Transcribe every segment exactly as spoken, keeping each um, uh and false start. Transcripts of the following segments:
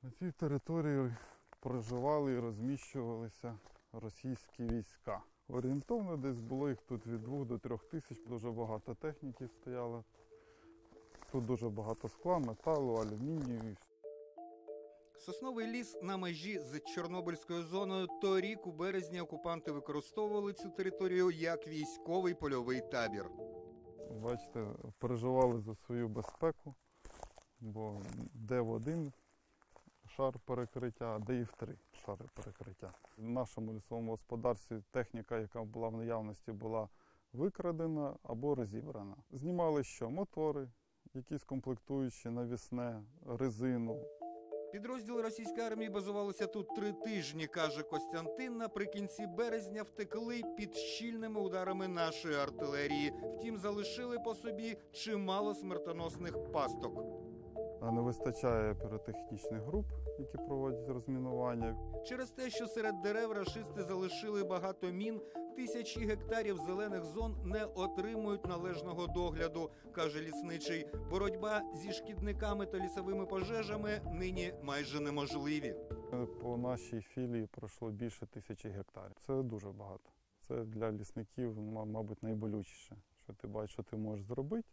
На цій території проживали і розміщувалися російські війська. Орієнтовно десь було їх тут від двох до трьох тисяч, дуже багато техніки стояло. Тут дуже багато скла, металу, алюмінію. Сосновий ліс на межі з Чорнобильською зоною. Торік у березні окупанти використовували цю територію як військовий польовий табір. Бачите, переживали за свою безпеку, бо де в один шар перекриття, а де і в три шари перекриття. В нашому лісовому господарстві техніка, яка була в наявності, була викрадена або розібрана. Знімали що? Мотори, якісь комплектуючі, навісне, резину. Підрозділи російської армії базувалися тут три тижні, каже Костянтин. Наприкінці березня втекли під щільними ударами нашої артилерії. Втім, залишили по собі чимало смертоносних пасток. Не вистачає піротехнічних груп, які проводять розмінування. Через те, що серед дерев рашисти залишили багато мін, тисячі гектарів зелених зон не отримують належного догляду, каже лісничий. Боротьба зі шкідниками та лісовими пожежами нині майже неможливі. По нашій філії пройшло більше тисячі гектарів. Це дуже багато. Це для лісників, мабуть, найболючіше, що ти бачиш, що ти можеш зробити,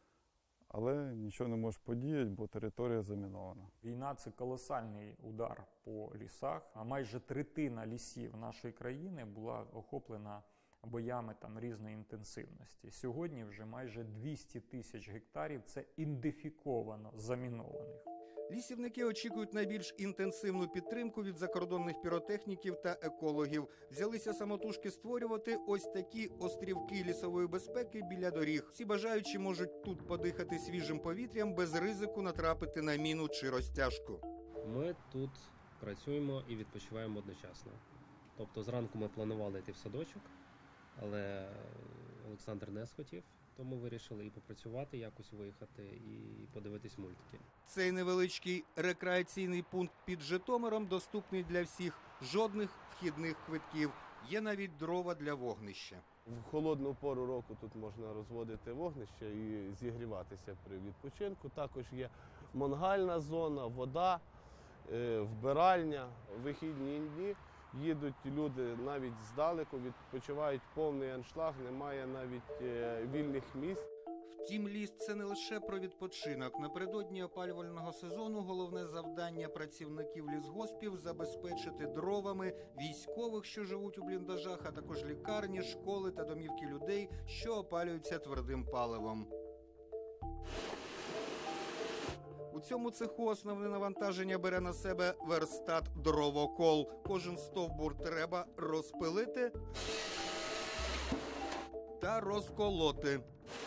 але нічого не можеш подіяти, бо територія замінована. Війна – це колосальний удар по лісах. А майже третина лісів нашої країни була охоплена боями там різної інтенсивності. Сьогодні вже майже двісті тисяч гектарів – це ідентифіковано замінованих. Лісівники очікують найбільш інтенсивну підтримку від закордонних піротехніків та екологів. Взялися самотужки створювати ось такі острівки лісової безпеки біля доріг. Всі бажаючі можуть тут подихати свіжим повітрям без ризику натрапити на міну чи розтяжку. Ми тут працюємо і відпочиваємо одночасно. Тобто зранку ми планували йти в садочок, але Олександр не схотів. Тому вирішили і попрацювати, якось виїхати, і подивитись мультики. Цей невеличкий рекреаційний пункт під Житомиром доступний для всіх. Жодних вхідних квитків. Є навіть дрова для вогнища. В холодну пору року тут можна розводити вогнище і зігріватися при відпочинку. Також є мангальна зона, вода, вбиральня. Вихідні дні їдуть люди навіть здалеку, відпочивають повний аншлаг, немає навіть вільних місць. Втім, ліс – це не лише про відпочинок. Напередодні опалювального сезону головне завдання працівників лісгоспів – забезпечити дровами військових, що живуть у бліндажах, а також лікарні, школи та домівки людей, що опалюються твердим паливом. У цьому цеху основне навантаження бере на себе верстат «Дровокол». Кожен стовбур треба розпилити та розколоти.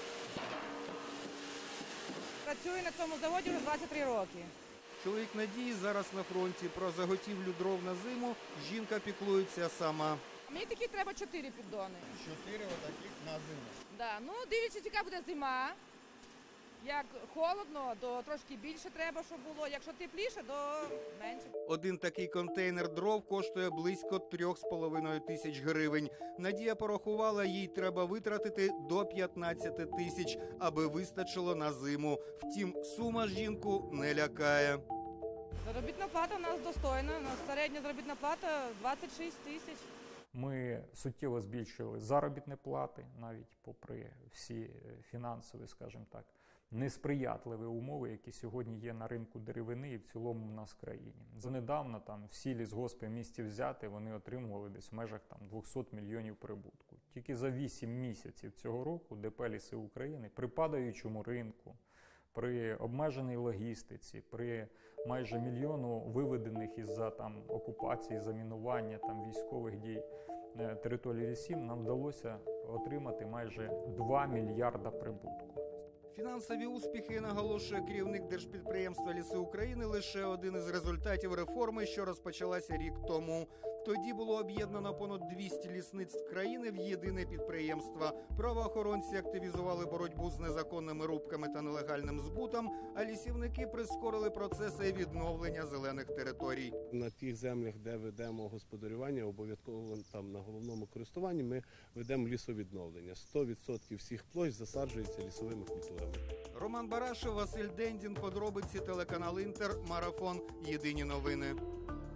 Працюю на цьому заводі вже двадцять три роки. Чоловік Надії зараз на фронті. Про заготівлю дров на зиму жінка піклується сама. Мені такі треба чотири піддони. Чотири отаких на зиму? Да, ну, дивлячись, яка буде зима. Як холодно, то трошки більше треба, щоб було. Якщо тепліше, то менше. Один такий контейнер дров коштує близько трьох з половиною тисяч гривень. Надія порахувала, їй треба витратити до п'ятнадцяти тисяч, аби вистачило на зиму. Втім, сума жінку не лякає. Заробітна плата у нас достойна. У нас середня заробітна плата двадцять шість тисяч. Ми суттєво збільшили заробітні плати, навіть попри всі фінансові, скажімо так, несприятливі умови, які сьогодні є на ринку деревини і в цілому в нас в країні. Занедавна там всі лісгоспи в місті взяти, вони отримували десь в межах там двісті мільйонів прибутку. Тільки за вісім місяців цього року ДП «Ліси України» при падаючому ринку, при обмеженій логістиці, при майже мільйону виведених із-за там окупації, замінування, там військових дій території лісів, нам вдалося отримати майже два мільярда прибутку. Фінансові успіхи, наголошує керівник держпідприємства «Ліси України», лише один із результатів реформи, що розпочалася рік тому. Тоді було об'єднано понад двісті лісництв країни в єдине підприємство. Правоохоронці активізували боротьбу з незаконними рубками та нелегальним збутом, а лісівники прискорили процеси відновлення зелених територій. На тих землях, де ведемо господарювання, обов'язково там на головному користуванні ми ведемо лісовідновлення. сто відсотків всіх площ засаджується лісовими культурами. зонами. Роман Барашев, Василь Дендін, подробиці, телеканал Інтер, Марафон, Єдині новини.